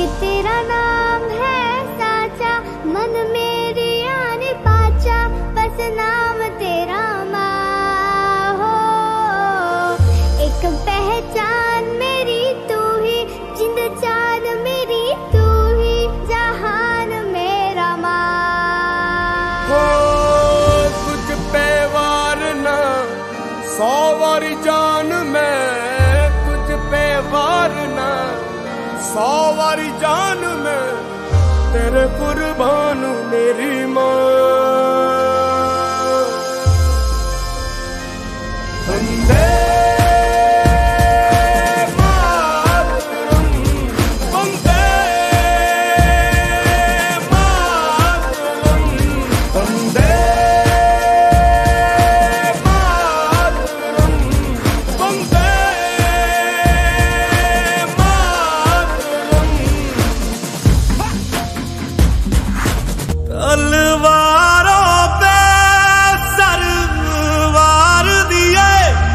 कि तेरा नाम है साचा, मन मेरी आने पाचा, बस नाम तेरा माँ हो। एक पहचान मेरी तू ही, जिंद जान मेरी तू ही, जहान मेरा माँ हो। तुझ पे वार ना 100 वारी जान मैं, तुझ पे वार ना 100 वारी जान मैं, तेरे कुर्बान मेरी माँ। वंदे मातरम, वंदे मातरम, वंदे मातरम, वंदे मातरम। तलवारों पे सरवार दिए,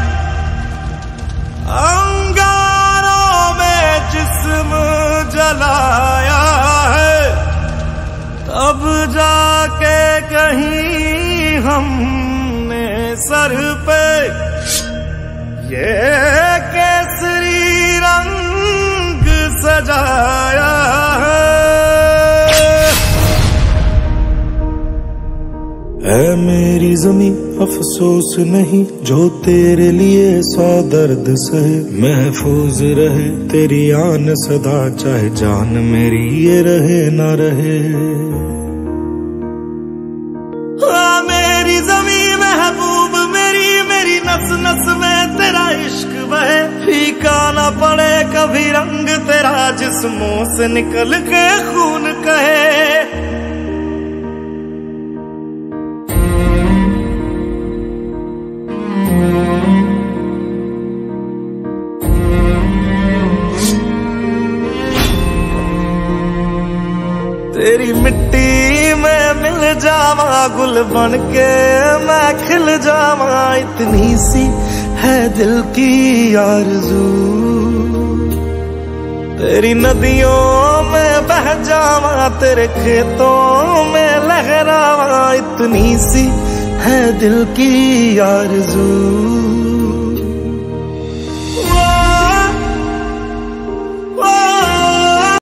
अंगारों में जिस्म जलाया है, तब जाके कहीं हमने सर पे ये केसरी रंग सजाया है। ऐ मेरी ज़मीं अफसोस नहीं, जो तेरे लिए 100 दर्द सहे, महफूज रहे तेरी आन सदा, चाहे जान मेरी ये रहे ना रहे। हाँ मेरी ज़मीं महबूब मेरी, मेरी नस नस में तेरा इश्क बहे, फीका ना पड़े कभी रंग तेरा, जिस्मों से निकल के खून कहे। तेरी मिट्टी में मिल जावा, गुल बन के मैं खिल जावा, इतनी सी है दिल की आरज़ू। तेरी नदियों में बह जावा, तेरे खेतों में लहरावा, इतनी सी है दिल की आरज़ू।